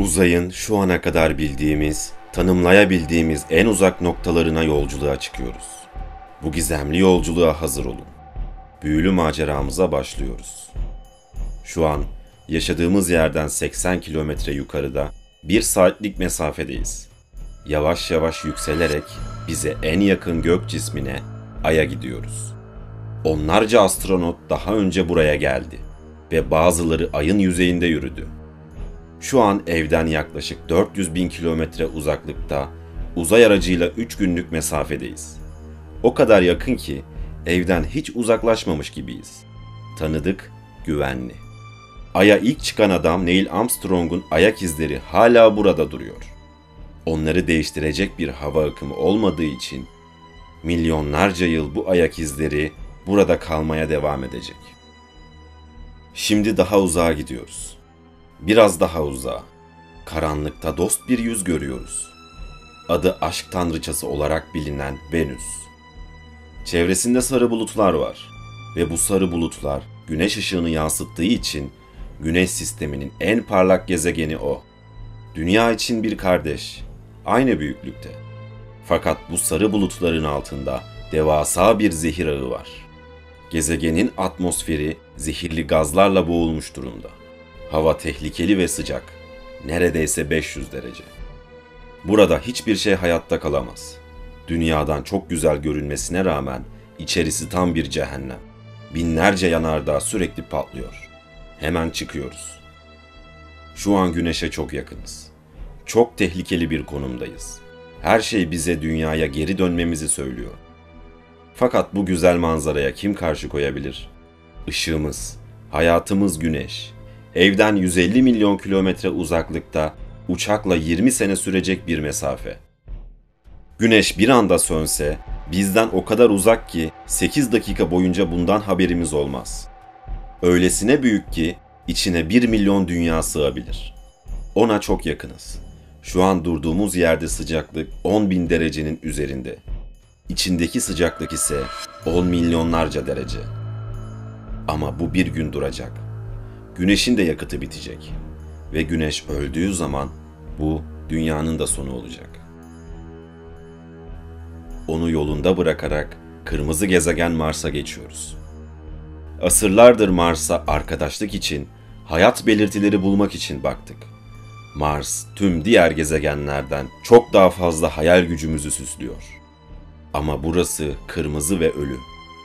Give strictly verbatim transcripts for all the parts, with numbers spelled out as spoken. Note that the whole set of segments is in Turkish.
Uzayın şu ana kadar bildiğimiz, tanımlayabildiğimiz en uzak noktalarına yolculuğa çıkıyoruz. Bu gizemli yolculuğa hazır olun. Büyülü maceramıza başlıyoruz. Şu an yaşadığımız yerden seksen kilometre yukarıda bir saatlik mesafedeyiz. Yavaş yavaş yükselerek bize en yakın gök cismine, Ay'a gidiyoruz. Onlarca astronot daha önce buraya geldi ve bazıları Ay'ın yüzeyinde yürüdü. Şu an evden yaklaşık dört yüz bin kilometre uzaklıkta uzay aracıyla üç günlük mesafedeyiz. O kadar yakın ki evden hiç uzaklaşmamış gibiyiz. Tanıdık, güvenli. Ay'a ilk çıkan adam Neil Armstrong'un ayak izleri hala burada duruyor. Onları değiştirecek bir hava akımı olmadığı için milyonlarca yıl bu ayak izleri burada kalmaya devam edecek. Şimdi daha uzağa gidiyoruz. Biraz daha uzağa. Karanlıkta dost bir yüz görüyoruz. Adı aşk tanrıçası olarak bilinen Venüs. Çevresinde sarı bulutlar var ve bu sarı bulutlar güneş ışığını yansıttığı için Güneş sisteminin en parlak gezegeni o. Dünya için bir kardeş, aynı büyüklükte. Fakat bu sarı bulutların altında devasa bir zehir ağı var. Gezegenin atmosferi zehirli gazlarla boğulmuş durumda. Hava tehlikeli ve sıcak, neredeyse beş yüz derece. Burada hiçbir şey hayatta kalamaz. Dünyadan çok güzel görünmesine rağmen içerisi tam bir cehennem. Binlerce yanardağ sürekli patlıyor. Hemen çıkıyoruz. Şu an güneşe çok yakınız. Çok tehlikeli bir konumdayız. Her şey bize dünyaya geri dönmemizi söylüyor. Fakat bu güzel manzaraya kim karşı koyabilir? Işığımız, hayatımız güneş. Evden yüz elli milyon kilometre uzaklıkta uçakla yirmi sene sürecek bir mesafe. Güneş bir anda sönse bizden o kadar uzak ki sekiz dakika boyunca bundan haberimiz olmaz. Öylesine büyük ki içine bir milyon dünya sığabilir. Ona çok yakınız. Şu an durduğumuz yerde sıcaklık on bin derecenin üzerinde. İçindeki sıcaklık ise on milyonlarca derece. Ama bu bir gün duracak. Güneşin de yakıtı bitecek. Ve güneş öldüğü zaman bu dünyanın da sonu olacak. Onu yolunda bırakarak kırmızı gezegen Mars'a geçiyoruz. Asırlardır Mars'a arkadaşlık için, hayat belirtileri bulmak için baktık. Mars, tüm diğer gezegenlerden çok daha fazla hayal gücümüzü süslüyor. Ama burası kırmızı ve ölü.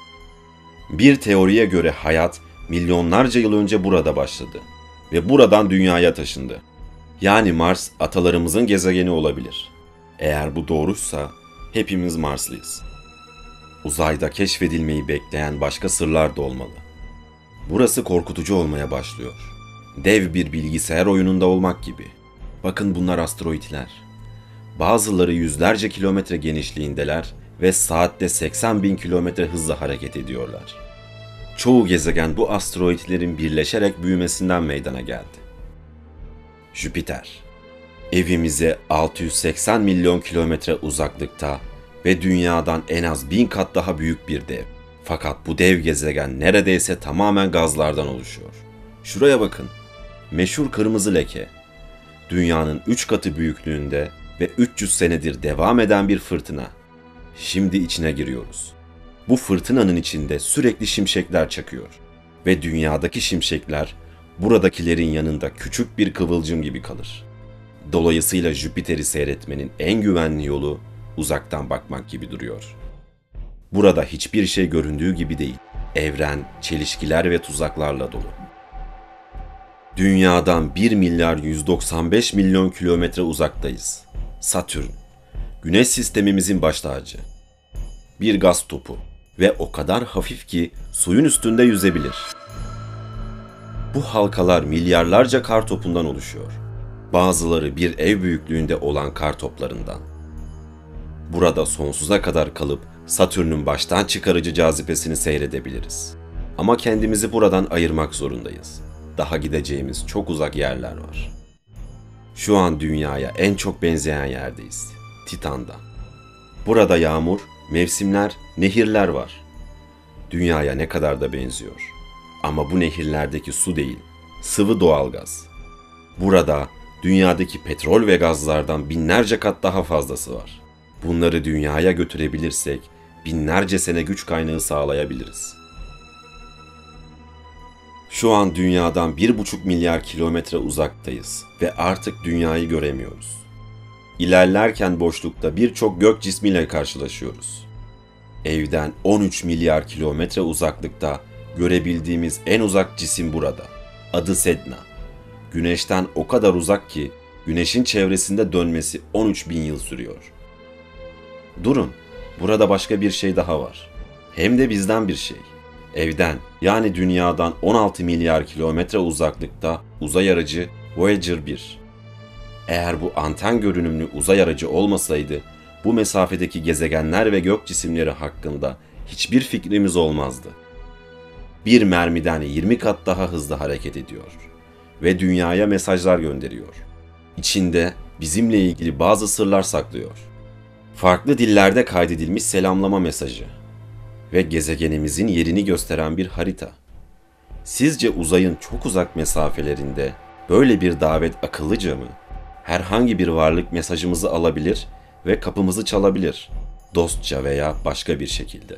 Bir teoriye göre hayat milyonlarca yıl önce burada başladı ve buradan dünyaya taşındı. Yani Mars atalarımızın gezegeni olabilir. Eğer bu doğruysa hepimiz Marslıyız. Uzayda keşfedilmeyi bekleyen başka sırlar da olmalı. Burası korkutucu olmaya başlıyor. Dev bir bilgisayar oyununda olmak gibi. Bakın bunlar asteroidler. Bazıları yüzlerce kilometre genişliğindeler ve saatte seksen bin kilometre hızla hareket ediyorlar. Çoğu gezegen bu asteroidlerin birleşerek büyümesinden meydana geldi. Jüpiter. Evimize altı yüz seksen milyon kilometre uzaklıkta ve dünyadan en az bin kat daha büyük bir dev. Fakat bu dev gezegen neredeyse tamamen gazlardan oluşuyor. Şuraya bakın. Meşhur kırmızı leke. Dünyanın üç katı büyüklüğünde ve üç yüz senedir devam eden bir fırtına. Şimdi içine giriyoruz. Bu fırtınanın içinde sürekli şimşekler çakıyor. Ve dünyadaki şimşekler buradakilerin yanında küçük bir kıvılcım gibi kalır. Dolayısıyla Jüpiter'i seyretmenin en güvenli yolu uzaktan bakmak gibi duruyor. Burada hiçbir şey göründüğü gibi değil. Evren, çelişkiler ve tuzaklarla dolu. Dünyadan bir milyar yüz doksan beş milyon kilometre uzaktayız. Satürn, Güneş sistemimizin baş tacı. Bir gaz topu ve o kadar hafif ki suyun üstünde yüzebilir. Bu halkalar milyarlarca kar topundan oluşuyor. Bazıları bir ev büyüklüğünde olan kar toplarından. Burada sonsuza kadar kalıp Satürn'ün baştan çıkarıcı cazibesini seyredebiliriz. Ama kendimizi buradan ayırmak zorundayız. Daha gideceğimiz çok uzak yerler var. Şu an dünyaya en çok benzeyen yerdeyiz. Titan'da. Burada yağmur, mevsimler, nehirler var. Dünyaya ne kadar da benziyor. Ama bu nehirlerdeki su değil, sıvı doğalgaz. Burada dünyadaki petrol ve gazlardan binlerce kat daha fazlası var. Bunları dünyaya götürebilirsek binlerce sene güç kaynağı sağlayabiliriz. Şu an dünyadan bir buçuk milyar kilometre uzaktayız ve artık dünyayı göremiyoruz. İlerlerken boşlukta birçok gök cismiyle karşılaşıyoruz. Evden on üç milyar kilometre uzaklıkta görebildiğimiz en uzak cisim burada. Adı Sedna. Güneşten o kadar uzak ki Güneş'in çevresinde dönmesi on üç bin yıl sürüyor. Durun, burada başka bir şey daha var. Hem de bizden bir şey. Evden, yani dünyadan on altı milyar kilometre uzaklıkta uzay aracı Voyager bir. Eğer bu anten görünümlü uzay aracı olmasaydı, bu mesafedeki gezegenler ve gök cisimleri hakkında hiçbir fikrimiz olmazdı. Bir mermiden yirmi kat daha hızlı hareket ediyor ve dünyaya mesajlar gönderiyor. İçinde bizimle ilgili bazı sırlar saklıyor. Farklı dillerde kaydedilmiş selamlama mesajı ve gezegenimizin yerini gösteren bir harita. Sizce uzayın çok uzak mesafelerinde böyle bir davet akıllıca mı? Herhangi bir varlık mesajımızı alabilir ve kapımızı çalabilir, dostça veya başka bir şekilde.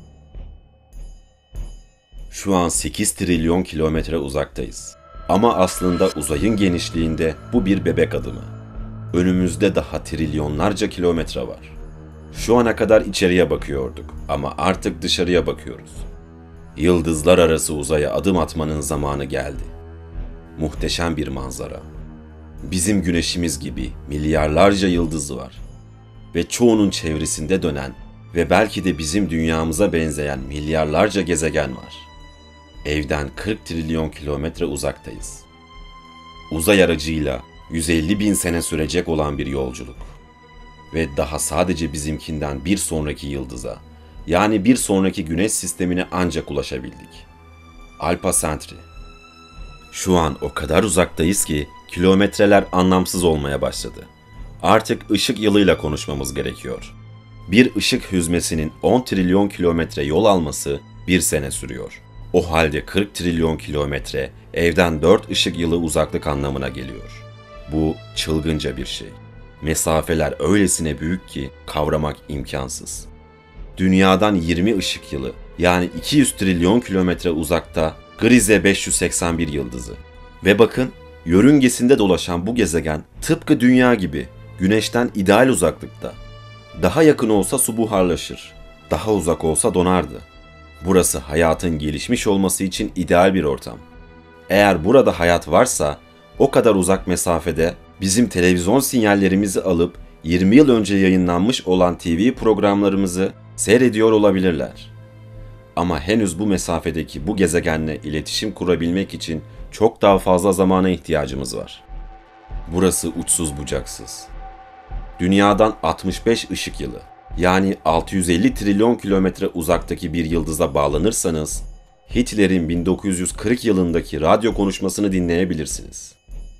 Şu an sekiz trilyon kilometre uzaktayız. Ama aslında uzayın genişliğinde bu bir bebek adımı. Önümüzde daha trilyonlarca kilometre var. Şu ana kadar içeriye bakıyorduk ama artık dışarıya bakıyoruz. Yıldızlar arası uzaya adım atmanın zamanı geldi. Muhteşem bir manzara. Bizim güneşimiz gibi milyarlarca yıldız var. Ve çoğunun çevresinde dönen ve belki de bizim dünyamıza benzeyen milyarlarca gezegen var. Evden kırk trilyon kilometre uzaktayız. Uzay aracıyla yüz elli bin sene sürecek olan bir yolculuk. Ve daha sadece bizimkinden bir sonraki yıldıza, yani bir sonraki güneş sistemine ancak ulaşabildik. Alpha Centauri. Şu an o kadar uzaktayız ki kilometreler anlamsız olmaya başladı. Artık ışık yılıyla konuşmamız gerekiyor. Bir ışık hüzmesinin on trilyon kilometre yol alması bir sene sürüyor. O halde kırk trilyon kilometre evden dört ışık yılı uzaklık anlamına geliyor. Bu çılgınca bir şey. Mesafeler öylesine büyük ki kavramak imkansız. Dünyadan yirmi ışık yılı, yani iki yüz trilyon kilometre uzakta Grize beş yüz seksen bir yıldızı. Ve bakın, yörüngesinde dolaşan bu gezegen tıpkı Dünya gibi Güneş'ten ideal uzaklıkta. Daha yakın olsa su buharlaşır, daha uzak olsa donardı. Burası hayatın gelişmiş olması için ideal bir ortam. Eğer burada hayat varsa, o kadar uzak mesafede bizim televizyon sinyallerimizi alıp yirmi yıl önce yayınlanmış olan T V programlarımızı seyrediyor olabilirler. Ama henüz bu mesafedeki bu gezegenle iletişim kurabilmek için çok daha fazla zamana ihtiyacımız var. Burası uçsuz bucaksız. Dünyadan altmış beş ışık yılı, yani altı yüz elli trilyon kilometre uzaktaki bir yıldıza bağlanırsanız, Hitler'in bin dokuz yüz kırk yılındaki radyo konuşmasını dinleyebilirsiniz.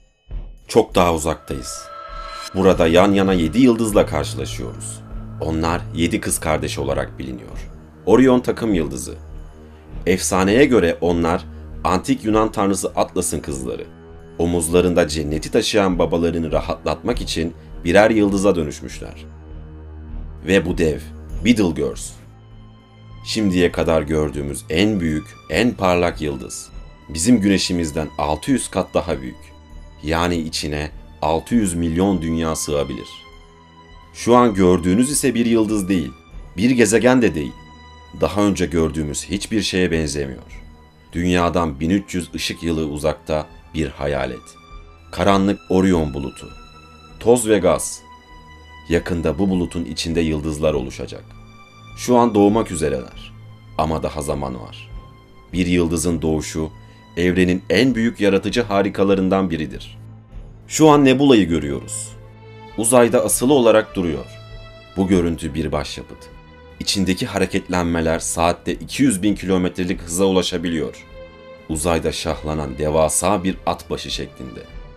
Çok daha uzaktayız. Burada yan yana yedi yıldızla karşılaşıyoruz. Onlar yedi kız kardeş olarak biliniyor. Orion takım yıldızı. Efsaneye göre onlar antik Yunan tanrısı Atlas'ın kızları. Omuzlarında cenneti taşıyan babalarını rahatlatmak için birer yıldıza dönüşmüşler. Ve bu dev, Betelgeuse. Şimdiye kadar gördüğümüz en büyük, en parlak yıldız. Bizim güneşimizden altı yüz kat daha büyük. Yani içine altı yüz milyon dünya sığabilir. Şu an gördüğünüz ise bir yıldız değil, bir gezegen de değil. Daha önce gördüğümüz hiçbir şeye benzemiyor. Dünyadan bin üç yüz ışık yılı uzakta bir hayalet. Karanlık Orion bulutu. Toz ve gaz. Yakında bu bulutun içinde yıldızlar oluşacak. Şu an doğmak üzereler. Ama daha zaman var. Bir yıldızın doğuşu, evrenin en büyük yaratıcı harikalarından biridir. Şu an Nebula'yı görüyoruz. Uzayda asılı olarak duruyor. Bu görüntü bir başyapıt. İçindeki hareketlenmeler saatte iki yüz bin kilometrelik hıza ulaşabiliyor. Uzayda şahlanan devasa bir at başı şeklinde.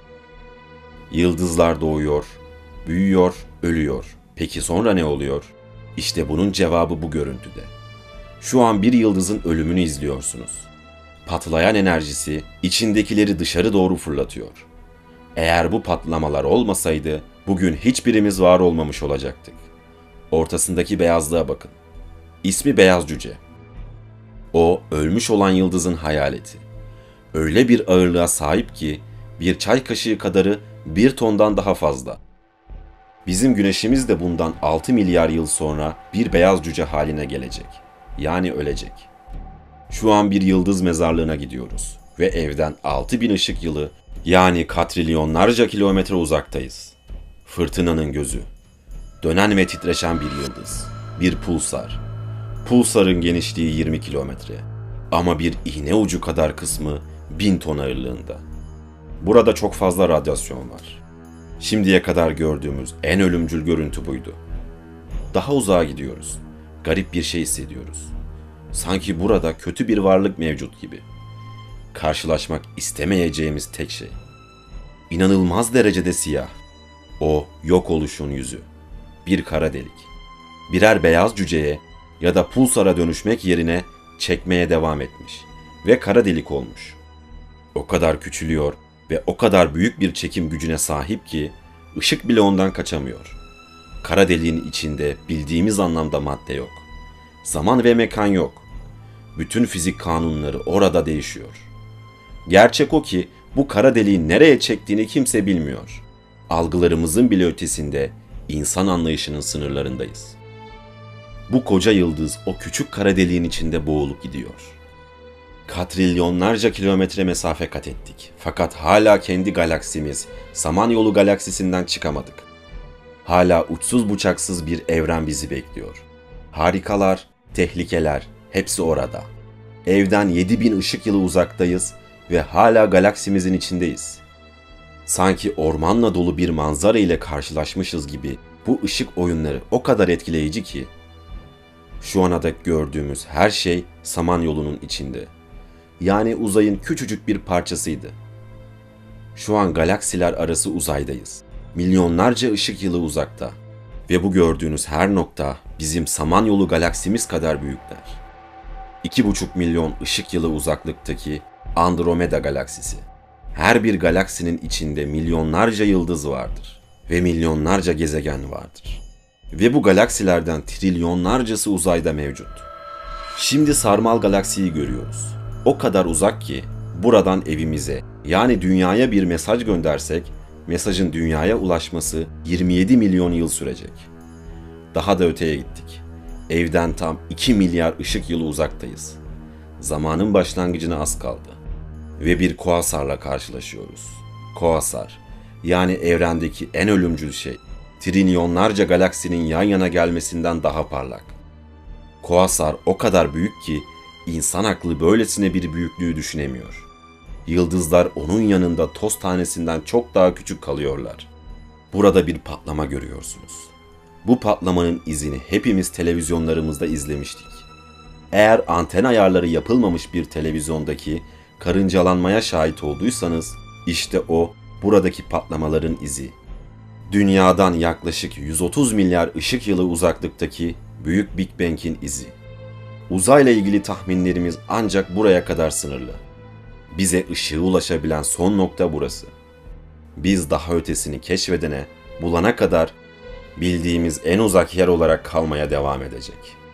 Yıldızlar doğuyor, büyüyor, ölüyor. Peki sonra ne oluyor? İşte bunun cevabı bu görüntüde. Şu an bir yıldızın ölümünü izliyorsunuz. Patlayan enerjisi içindekileri dışarı doğru fırlatıyor. Eğer bu patlamalar olmasaydı bugün hiçbirimiz var olmamış olacaktık. Ortasındaki beyazlığa bakın. İsmi Beyaz Cüce. O ölmüş olan yıldızın hayaleti. Öyle bir ağırlığa sahip ki bir çay kaşığı kadarı bir tondan daha fazla. Bizim güneşimiz de bundan altı milyar yıl sonra bir beyaz cüce haline gelecek. Yani ölecek. Şu an bir yıldız mezarlığına gidiyoruz ve evden altı bin ışık yılı, yani katrilyonlarca kilometre uzaktayız. Fırtınanın gözü. Dönen ve titreşen bir yıldız. Bir pulsar. Pulsarın genişliği yirmi kilometre. Ama bir iğne ucu kadar kısmı bin ton ağırlığında. Burada çok fazla radyasyon var. Şimdiye kadar gördüğümüz en ölümcül görüntü buydu. Daha uzağa gidiyoruz. Garip bir şey hissediyoruz. Sanki burada kötü bir varlık mevcut gibi. Karşılaşmak istemeyeceğimiz tek şey. İnanılmaz derecede siyah. O yok oluşun yüzü. Bir kara delik. Birer beyaz cüceye ya da pulsara dönüşmek yerine çekmeye devam etmiş ve kara delik olmuş. O kadar küçülüyor ve o kadar büyük bir çekim gücüne sahip ki ışık bile ondan kaçamıyor. Kara deliğin içinde bildiğimiz anlamda madde yok. Zaman ve mekan yok. Bütün fizik kanunları orada değişiyor. Gerçek o ki bu kara deliğin nereye çektiğini kimse bilmiyor. Algılarımızın bile ötesinde insan anlayışının sınırlarındayız. Bu koca yıldız o küçük kara deliğin içinde boğulup gidiyor. Katrilyonlarca kilometre mesafe kat ettik. Fakat hala kendi galaksimiz, Samanyolu galaksisinden çıkamadık. Hala uçsuz bucaksız bir evren bizi bekliyor. Harikalar, tehlikeler, hepsi orada. Evden yedi bin ışık yılı uzaktayız ve hala galaksimizin içindeyiz. Sanki ormanla dolu bir manzara ile karşılaşmışız gibi bu ışık oyunları o kadar etkileyici ki, şu ana dek gördüğümüz her şey Samanyolu'nun içinde. Yani uzayın küçücük bir parçasıydı. Şu an galaksiler arası uzaydayız. Milyonlarca ışık yılı uzakta. Ve bu gördüğünüz her nokta bizim Samanyolu galaksimiz kadar büyükler. iki buçuk milyon ışık yılı uzaklıktaki Andromeda galaksisi. Her bir galaksinin içinde milyonlarca yıldız vardır. Ve milyonlarca gezegen vardır. Ve bu galaksilerden trilyonlarcası uzayda mevcut. Şimdi Sarmal galaksiyi görüyoruz. O kadar uzak ki buradan evimize, yani dünyaya bir mesaj göndersek, mesajın dünyaya ulaşması yirmi yedi milyon yıl sürecek. Daha da öteye gittik. Evden tam iki milyar ışık yılı uzaktayız. Zamanın başlangıcına az kaldı. Ve bir kuasarla karşılaşıyoruz. Kuasar, yani evrendeki en ölümcül şey, trilyonlarca galaksinin yan yana gelmesinden daha parlak. Kuasar o kadar büyük ki insan aklı böylesine bir büyüklüğü düşünemiyor. Yıldızlar onun yanında toz tanesinden çok daha küçük kalıyorlar. Burada bir patlama görüyorsunuz. Bu patlamanın izini hepimiz televizyonlarımızda izlemiştik. Eğer anten ayarları yapılmamış bir televizyondaki karıncalanmaya şahit olduysanız, işte o buradaki patlamaların izi. Dünyadan yaklaşık yüz otuz milyar ışık yılı uzaklıktaki Büyük Big Bang'in izi. Uzayla ilgili tahminlerimiz ancak buraya kadar sınırlı. Bize ışığı ulaşabilen son nokta burası. Biz daha ötesini keşfedene, bulana kadar bildiğimiz en uzak yer olarak kalmaya devam edecek.